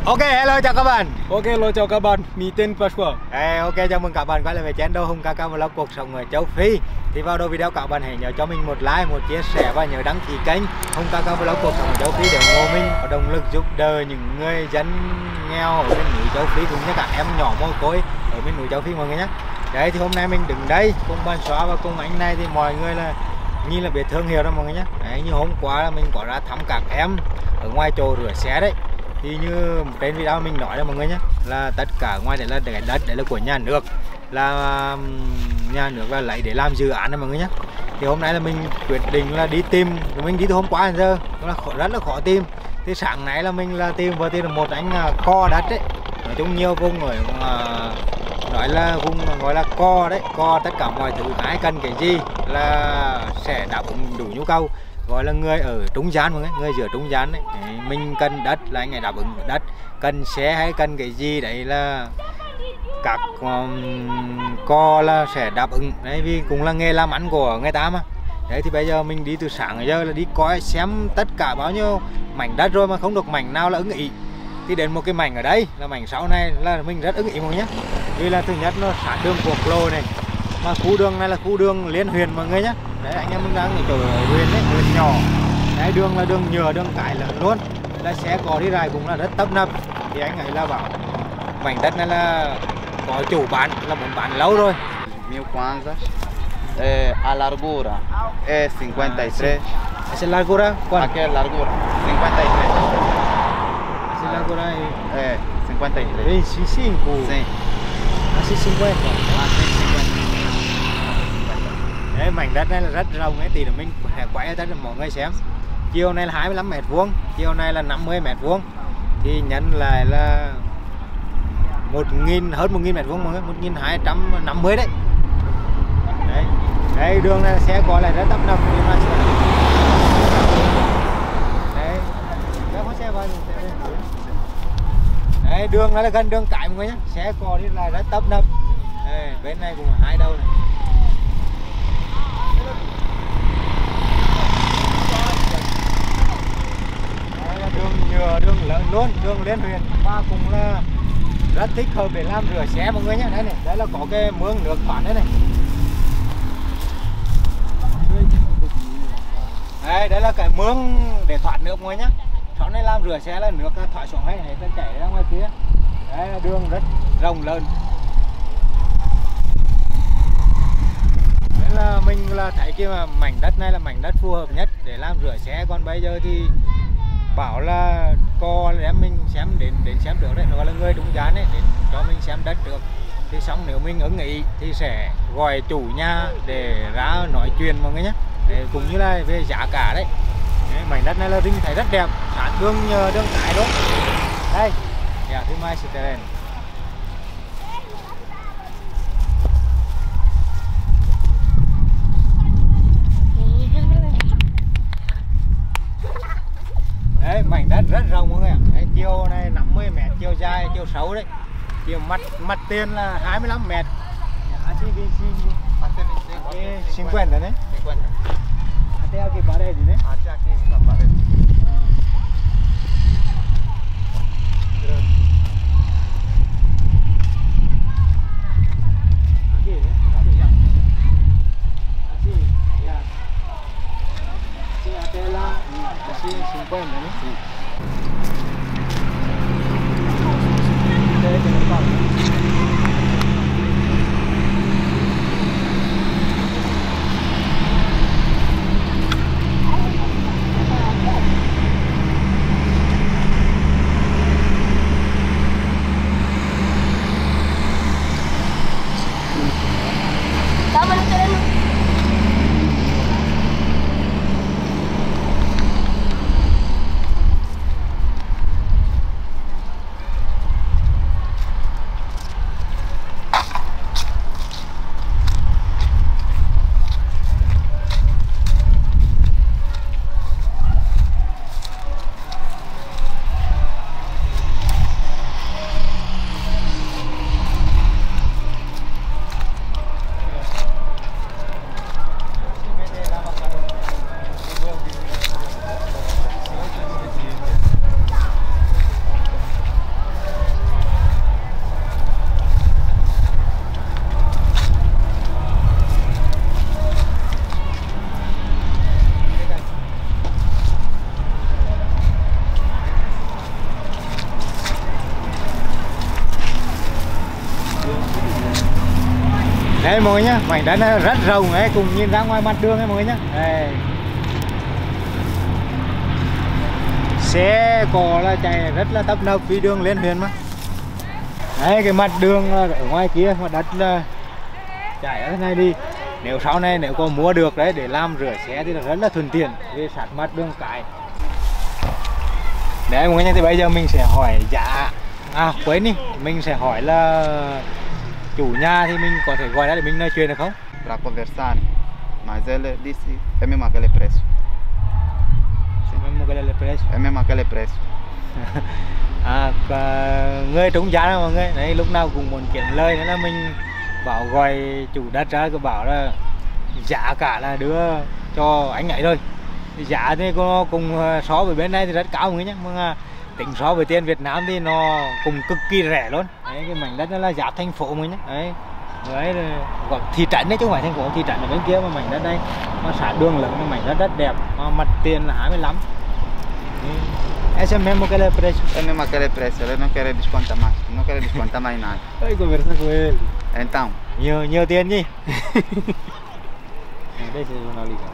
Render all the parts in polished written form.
Ok, hello chào các bạn. Ok, hello chào các bạn, mình tên Pasqua. Ok, chào mừng các bạn quay lại với channel Hùng Ca Vlog cuộc sống ở châu Phi. Thì vào đầu video các bạn hãy nhớ cho mình một like, một chia sẻ và nhớ đăng ký kênh Hùng Ca Vlog cuộc sống ở châu Phi để ủng hộ mình có động lực giúp đỡ những người dân nghèo ở bên núi châu Phi cũng như các em nhỏ mồ côi ở bên núi châu Phi mọi người nhé. Đấy thì hôm nay mình đứng đây cùng bạn xóa và cùng anh này thì mọi người là như là biết thương hiệu đó mọi người nhé. Đấy, như hôm qua là mình có ra thăm các em ở ngoài chỗ rửa xe đấy. Thì như trên video mình nói là mọi người nhé, là tất cả ngoài đấy là cái đất đấy là của nhà nước, là nhà nước là lấy để làm dự án đó mọi người nhé. Thì hôm nay là mình quyết định là đi tìm, mình đi từ hôm qua đến giờ là rất là khó tìm. Thì sáng nay là mình là tìm vừa tìm được một anh co đất đấy, nói chung nhiều vùng ở nói là vùng gọi là co đấy, co tất cả mọi thứ ai cần cái gì là sẽ đáp ứng đủ nhu cầu, gọi là người ở trung gian mọi người, người giữa trung gian đấy. Mình cần đất là anh ấy đáp ứng đất, cần xe hay cần cái gì đấy là các co là sẽ đáp ứng đấy, vì cũng là nghề làm ăn của người ta mà. Đấy thì bây giờ mình đi từ sáng giờ là đi coi xem tất cả bao nhiêu mảnh đất rồi mà không được mảnh nào là ứng ý. Thì đến một cái mảnh ở đây là mảnh sau này là mình rất ứng ý mọi người nhé, vì là thứ nhất nó sát đường quốc lộ này, mà khu đường này là khu đường liên huyện mọi người nhé. Đấy anh em mình đang ở chỗ huyện đấy, huyện nhỏ đấy, đường là đường nhựa, đường cải lớn luôn, là xe có đi lại cũng là rất tấp nập. Thì anh ấy là bảo mảnh đất này là có chủ bán, là muốn bán lâu rồi. 1000 kwanzas, a largura é 53. Essa largura quanto? Aqui é largura 53. Essa largura É 53. 25. Sim. Assim 50. Assim 50. Đấy, mảnh đất này là rất rộng ấy, thì mình quay cho mọi người xem. Chiều này là 25 mét vuông, chiều này là 50 mét vuông, thì nhân lại là 1000, hơn 1000 mét vuông mọi người, 1250 đấy. Đấy, đây đường này xe qua lại rất tấp nập, nhưng mà đấy, có xe vào đấy, đường này là gần đường cải mọi người nhé, xe qua đi lại rất tấp nập. Đây, bên này cũng hai đầu này. Đường nhựa, đường lớn luôn, đường liên huyện, và cũng là rất thích hợp để làm rửa xe mọi người nhé. Đây này, đây là có cái mương nước thoát đấy này. Đây là cái mương để thoát nước mọi người nhé. Sau này làm rửa xe là nước thoát xuống hay này, chảy ra ngoài kia. Đây là đường rất rộng lớn. Đấy là mình là thấy cái mảnh đất này là mảnh đất phù hợp nhất để làm rửa xe. Còn bây giờ thì bảo là co để mình xem đến xem được đấy, nó là người trung gian đấy, để cho mình xem đất được. Thì xong nếu mình ứng ý thì sẽ gọi chủ nhà để ra nói chuyện mọi người nhé, để cũng như là về giá cả đấy. Mảnh đất này là mình thấy rất đẹp, sát đường cái luôn. Đây, nhà thứ mai sẽ lên. Đấy, mảnh đất rất rộng mọi người ạ. Đấy, chiều này 50 mét, chiều dài, chiều sâu đấy. Chiều mặt tiền là 25 mét. Até 50 né? 50. Até aqui parede, né? Até aqui está a parede. Aqui, né? Assim, já. Assim até lá, assim 50, né? Sim. Đây mọi người nhá, mảnh đất nó rất rộng ấy, cùng nhìn ra ngoài mặt đường ấy mọi người nhá. Đây. Xe cò là chạy rất là tấp nập vì đường lên huyện mà. Đấy, cái mặt đường ở ngoài kia, mặt đất là chạy ở thế này đi. Nếu sau này nếu có mua được đấy để làm rửa xe thì là rất là thuận tiện vì sát mặt đường cái. Đấy mọi người nhá, thì bây giờ mình sẽ hỏi giá. À quên đi, mình sẽ hỏi là chủ nhà thì mình có thể gọi ra để mình nói chuyện được không? Para conversar, mas ele disse é mesmo aquele preço. Mesmo aquele preço. É mesmo aquele preço. Người trúng giá đó mọi người. Đấy, lúc nào cũng muốn kiếm lời nên là mình bảo gọi chủ đất ra, cứ bảo là giá cả là đưa cho anh ấy thôi. Giá thì có cùng so với bên này thì rất cao mọi người nhé, nhưng tính so với tiền Việt Nam thì nó cũng cực kỳ rẻ luôn. Đấy, cái mảnh đất đó là giáp thành phố mọi người nhé. Đấy gọi thị trấn đấy chứ không phải thành phố, thị trấn ở bên kia mà mảnh đất đây nó sát đường lớn, mảnh đất rất đẹp, mà mặt tiền là 25. Esse é mesmo aquele preço. É mesmo aquele preço, ele não quer descontar mais, não quer descontar mais nada. Hãy conversa com ele. Então, Nhiều tiền nhỉ. Đây sẽ nào đi.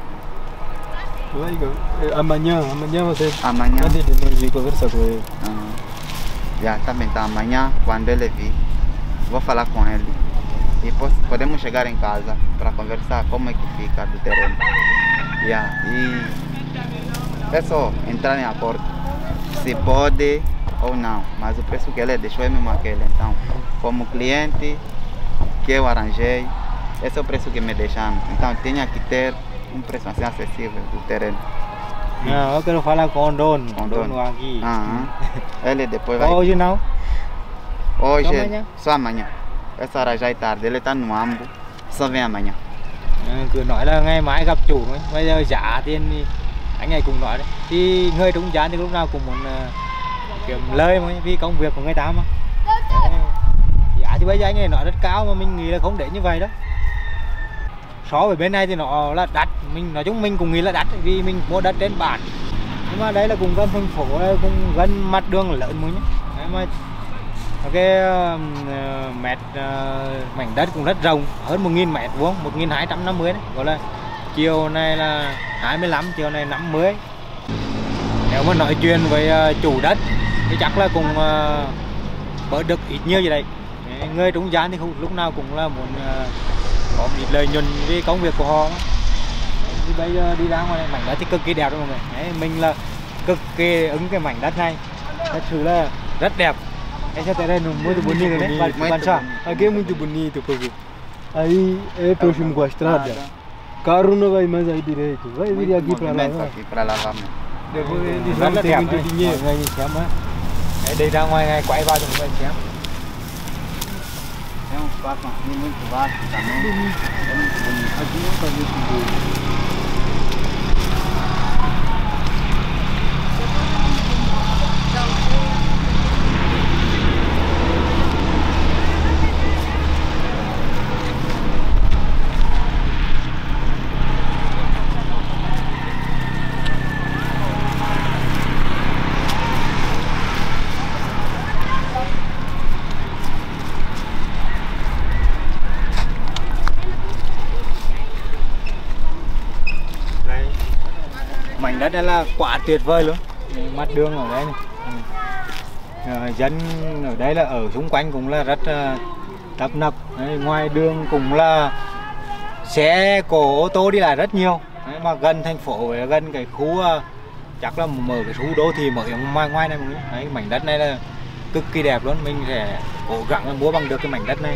Amanhã você amanhã. antes de nós ir conversar com ele. Já também tá amanhã, quando ele vir, vou falar com ele. E podemos chegar em casa para conversar como é que fica do terreno. E é só entrar em acordo se pode ou não, mas o preço que ele deixou é mesmo aquele. Então, como cliente que eu arranjei, esse é o preço que me deixaram. Então, tinha que ter preço assim acessível do terreno. Eu quero falar com dono aqui. Ele depois vai. Hoje não? Hoje, só amanhã. Essa hora já é tarde, ele está no Ambo, só vem amanhã. Cứ nói là ngày mai gặp chủ thôi. Bây giờ giá tiền thì anh ấy cũng nói đấy. Thì người trúng giá thì lúc nào cũng muốn kiếm lời mà, vì công việc của người ta mà. Giá thì bây giờ anh ấy nói rất cao mà mình nghĩ là không để như vậy đó. So với bên này thì nó là đắt, mình nói chung mình cũng nghĩ là đắt vì mình mua đất trên bản, nhưng mà đây là cũng gần thành phố, cũng gần mặt đường lớn mới nhé. Đấy mà cái mảnh đất cũng rất rộng, hơn 1.000 mét vuông, 1.250 đấy, gọi là chiều này là 25, chiều này 50. Nếu mà nói chuyện với chủ đất thì chắc là cũng bớt được ít nhiều gì đấy. Người trúng giá thì không, lúc nào cũng là muốn có ít lợi nhuận vì công việc của họ. Thì bây giờ đi ra ngoài này, mảnh đất thì cực kỳ đẹp đó mọi người. Đấy, mình là cực kỳ ứng cái mảnh đất này, thật sự là rất đẹp. Em sẽ tới đây muito bonito, né? Vai Aqui é muito bonito, porque aí é próximo com a estrada. Carro não vai mais aí direito, vai vir aqui para lá. Aqui para lá vamos. Depois eles rất vão là ter đẹp muito đấy. dinheiro. Mọi người nhìn xem á. Đấy, đi ra ngoài này quay vào cho mọi người xem. Tem um espaço aqui muito vasto também. É muito bonito. Aqui não está muito bonito. Mảnh đất này là quá tuyệt vời luôn. Mặt đường ở đây này. Dân ở đây là ở xung quanh cũng là rất tấp nập. Ngoài đường cũng là xe cổ ô tô đi lại rất nhiều. Đấy, mà gần thành phố, gần cái khu chắc là mở cái khu đô thị mới ở ngoài này. Đấy, mảnh đất này là cực kỳ đẹp luôn. Mình sẽ cố gắng mua bằng được cái mảnh đất này.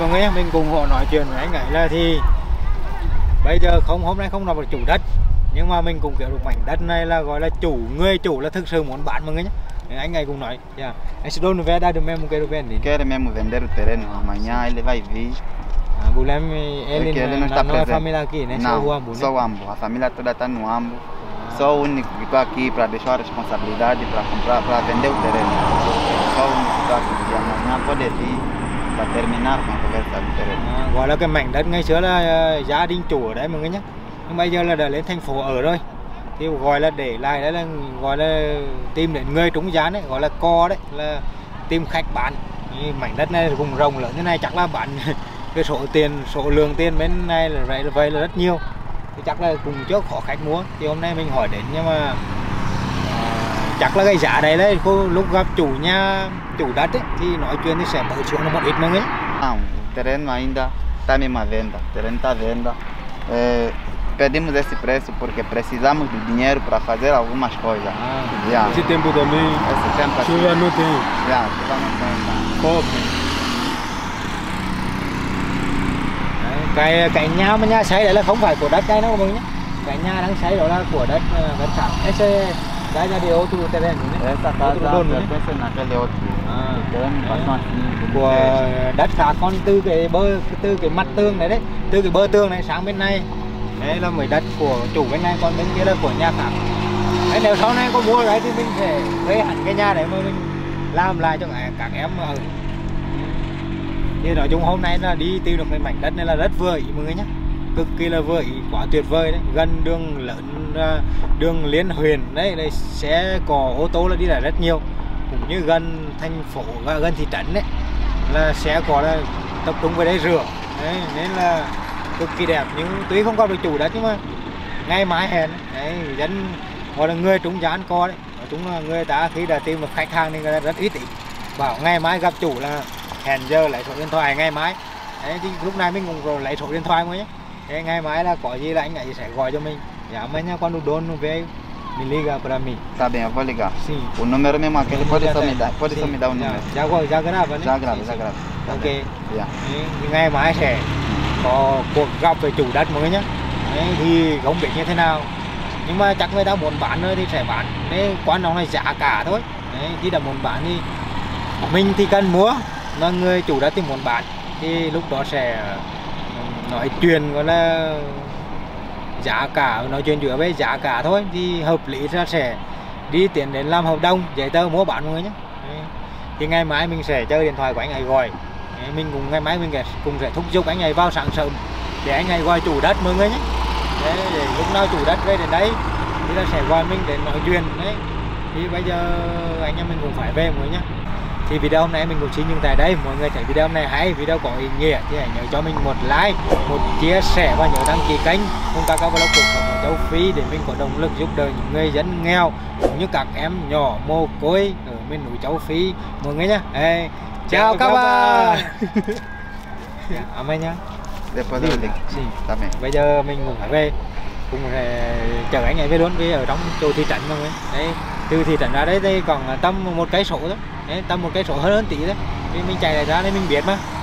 mọi người nhé, mình cùng họ nói chuyện với anh ấy là thì bây giờ hôm nay không là một chủ đất, nhưng mà mình cũng kiểu được mảnh đất này là gọi là người chủ là thực sự muốn bán mọi người nhé. Anh ấy cũng nói, yeah. Esse dono vai dar do mesmo quero vender. Quer mesmo vender o terreno, amanhã ele vai vir. Bulem ele não está não é presente. família aqui, né? Só o Ambo, né? Só o Ambo, a família toda está no Ambo. Só o único que está aqui para deixar a responsabilidade para comprar, para vender o terreno. Só o único que está aqui. E amanhã pode vir para terminar com a conversa do terreno. Gọi là cái mảnh đất ngày xưa là gia đình chủ ở đấy mọi người nhé, nhưng bây giờ là đã lên thành phố ở rồi, thì gọi là để lại đấy là gọi là tìm đến người trúng giá đấy, gọi là co đấy, là tìm khách bán. Thì mảnh đất này cũng rộng lớn như này chắc là bán cái số lượng tiền bên này là vậy là rất nhiều, thì chắc là cùng trước khó khách mua. Thì hôm nay mình hỏi đến, nhưng mà chắc là cái giá đấy đấy lúc gặp chủ đất ấy, thì nói chuyện thì sẽ bớt xuống một ít mọi người. Não, o terreno ainda está mesmo à venda. O terreno está à venda. Pedimos esse preço porque precisamos do dinheiro para fazer algumas coisas. Esse tempo também. Esse tempo aqui. Chuva não tem. Chuva não tem. Cobre. Cái nhà mà nhà xây đấy là không phải của đất đây đâu mọi người nhé, cái nhà đang xây đó là của đất đất sản. Esse daí já deu outro terreno, né? Essa casa pertence naquele outro. Của đất khác, còn từ cái mặt tường này đấy, từ cái bờ tường này sang bên này đấy là mới đất của chủ bên này, còn bên kia là của nhà khác. Đấy, nếu sau này có mua đấy thì mình sẽ thuê hẳn cái nhà đấy mà mình làm lại cho các em ở. Thì nói chung hôm nay là đi tìm được cái mảnh đất này là rất vừa ý mọi người nhé, cực kỳ là vừa ý, quá tuyệt vời đấy, gần đường lớn, đường liên huyện đấy, đây sẽ có ô tô là đi lại rất nhiều, cũng như gần thành phố và gần thị trấn đấy là sẽ có là tập trung về đây rửa đấy, nên là cực kỳ đẹp. Nhưng tuy không có được chủ đất nhưng mà ngày mai hẹn đấy, dân gọi là người trúng giá ăn co đấy, nói chung là người ta khi đã tìm được khách hàng thì người ta rất ý tín, bảo ngày mai gặp chủ là hẹn giờ lấy số điện thoại ngày mai đấy, thì lúc này mình cũng lấy số điện thoại mới nhé. Thế ngày mai là có gì là anh ấy sẽ gọi cho mình. Dạ mấy nha, quando o dono veio me liga para mim. Tá bem, eu vou ligar. Sim. O número mesmo aquele pode só me dar o número. Já grava né? Já grava. Ok. Yeah. Ngày mai sẽ có cuộc gặp với chủ đất mọi người nhé. Đấy, thì không biết như thế nào, nhưng mà chắc người ta muốn bán nữa thì sẽ bán. Đấy, quan trọng là giá cả thôi. Đấy, khi đã muốn bán thì mình thì cần mua, mà người chủ đất thì muốn bán, thì lúc đó sẽ nói chuyện gọi là giá cả, nói chuyện giữa với giá cả thôi, thì hợp lý ra sẽ đi tiến đến làm hợp đồng giấy tờ mua bán mọi người nhé. Thì ngày mai mình sẽ chơi điện thoại của anh ấy gọi, mình cùng ngày mai mình cùng sẽ thúc giục anh ấy vào sáng sớm để anh ấy gọi chủ đất mọi người nhé. Để lúc nào chủ đất về đến đấy thì là sẽ gọi mình để nói chuyện đấy. Thì bây giờ anh em mình cũng phải về mọi người nhé. Thì video hôm nay mình cũng xin dừng tại đây. Mọi người thấy video hôm nay hay, video có ý nghĩa thì hãy nhớ cho mình một like, một chia sẻ và nhớ đăng ký kênh Hùng Ca Ca Vlog cuộc sống ở châu Phi để mình có động lực giúp đỡ những người dân nghèo cũng như các em nhỏ mồ côi ở miền núi châu Phi mọi người nhé. Chào các bạn. Amém nhá. Depois eu ligo. Tá bem. Bây giờ mình cũng phải về, cũng chở anh ấy về luôn, vì ở trong chỗ thị trấn mọi người. Đấy, từ thị trấn ra đấy còn tầm 1 cây số thôi. Đấy, tầm 1 cây số hơn tí thôi. Thì mình chạy lại ra đây mình biết mà.